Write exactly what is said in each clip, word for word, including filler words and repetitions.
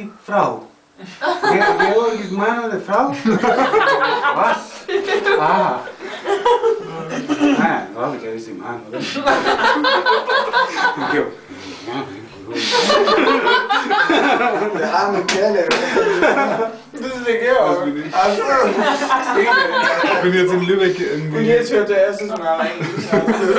Georgi, Frau. Ge Georgi ist Mann oder Frau? Was? Ah. Nein, glaube ich, er ist im Mann, oder? Der arme Kerl. Das ist der Georg. Also, ich bin jetzt in Lübeck irgendwie. Und jetzt hört er erstes Mal eigentlich.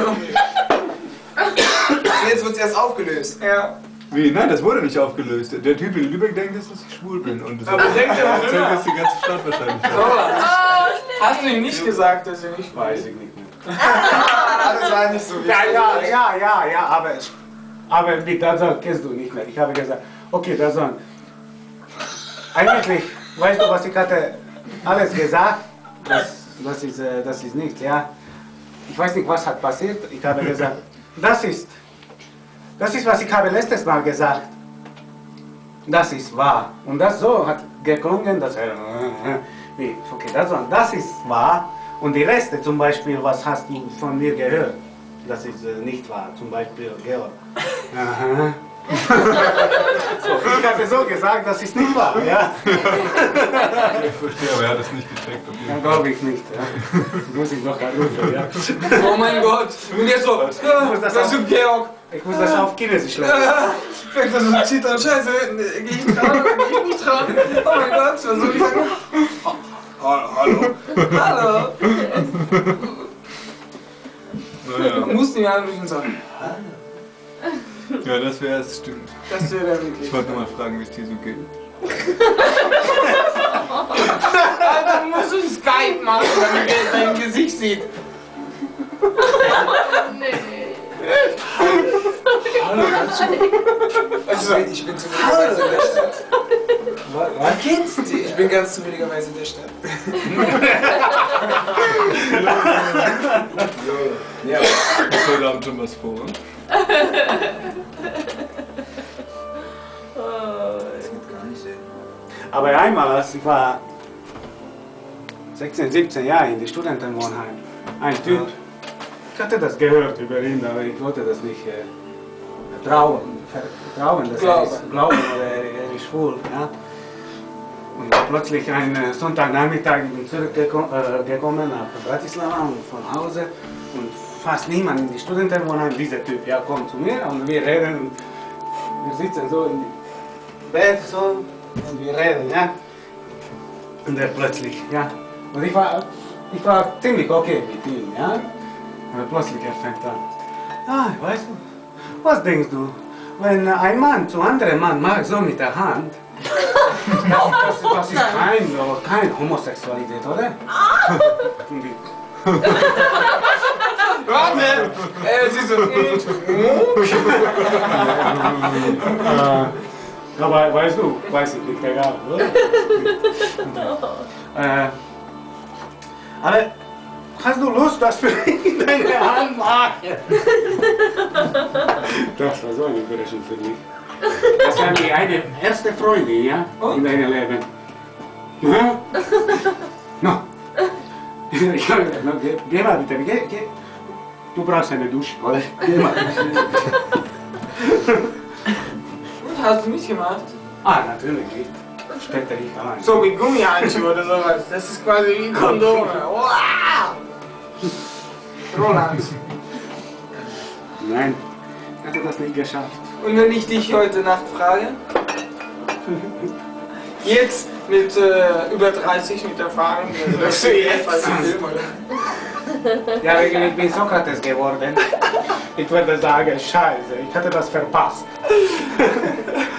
Jetzt wird es erst aufgelöst. Ja. Wie? Nein, das wurde nicht aufgelöst. Der Typ in Lübeck denkt, dass ich schwul bin. Und das aber denkt er auch immer. Das ist die ganze Stadt wahrscheinlich. Oh, hast du ihm nicht gesagt, dass er nicht weiß? Ich nicht mehr. Das war nicht so wichtig. Ja, ja, ja, ja, ja, aber, aber die Tatsache kennst du nicht mehr. Ich habe gesagt, okay, Tatsache. Eigentlich, weißt du, was ich hatte alles gesagt? Das, das, ist, das ist nichts, ja. Ich weiß nicht, was hat passiert. Ich habe gesagt, das ist, das ist, was ich habe letztes Mal gesagt. Das ist wahr. Und das so hat geklungen, dass er, wie, okay, das, das ist wahr. Und die Reste, zum Beispiel, was hast du von mir gehört? Das ist äh, nicht wahr. Zum Beispiel, Georg. Aha. So, ich hatte so gesagt, das ist nicht wahr, ja. Ich verstehe, aber er hat es nicht gecheckt. Dann glaube ich nicht, ja. Muss ich noch rufen, ja. Oh mein Gott. Und jetzt so, ich muss das, das auf, ist Georg. Ich muss das auf Chinesisch lernen. Fängt das so zu zittern, scheiße, geh ich dran, geh ich nicht dran. Oh mein Gott, was soll ich sagen? Hallo. Hallo. Naja. Du musst ihn anrufen und sagen. Ja, das wäre es, stimmt. Das wäre der wirklich. Ich wollte nur mal fragen, wie es dir so geht. Alter, du musst ein Skype machen, damit er dein Gesicht sieht. Nee. Hallo, kannst du? Also, ich bin zufälligerweise in der Stadt. Was kennst du? Ich bin ganz zufälligerweise in der Stadt. Ja. Ist heute Abend schon was vor? Das geht gar nicht, ey. Aber einmal, als ich war sechzehn, siebzehn Jahre in die Studentenwohnheim, ein Typ, ich hatte das gehört über ihn, aber ich wollte das nicht äh, vertrauen, vertrauen, dass er ist, glauben, oder er, er ist schwul. Ja? Und dann plötzlich ein äh, Sonntagnachmittag, ich bin zurückgekommen äh, nach Bratislava und von Hause und fast niemand in die Studentenwohnheim, dieser Typ, ja, kommt zu mir und wir reden und wir sitzen so im Bett so und wir reden, ja. Und er plötzlich, ja. Und ich war, ich war ziemlich okay mit ihm, ja. Und plötzlich er fängt an. Ah, weißt du, was denkst du, wenn ein Mann zu einem Mann macht so mit der Hand, das, das, das ist kein, kein Homosexualität, oder? Und ich, Warte! Äh, sie so. äh, aber weißt du, weiß ich nicht, egal, oder? äh, aber hast du Lust, dass wir in deine Hand machen? Das war so eine Überraschung für mich. Das war die eine erste Freundin, ja, in deinem Leben. No? No. Ich habe gesagt, no, geh, geh mal bitte, geh, geh. Du brauchst eine Dusche, oder? Geh mal. Und hast du mitgemacht? Ah, natürlich nicht. Später ich allein. So mit Gummihandschuhe oder sowas. Das ist quasi wie Kondome. Wow! Roland. Nein, ich hatte das nicht geschafft. Und wenn ich dich heute Nacht frage? Jetzt mit äh, über dreißig mit Erfahrung. Also das ist jetzt Film, oder? Ja, wegen ich bin Sokrates geworden. Ich würde sagen, scheiße, ich hatte das verpasst.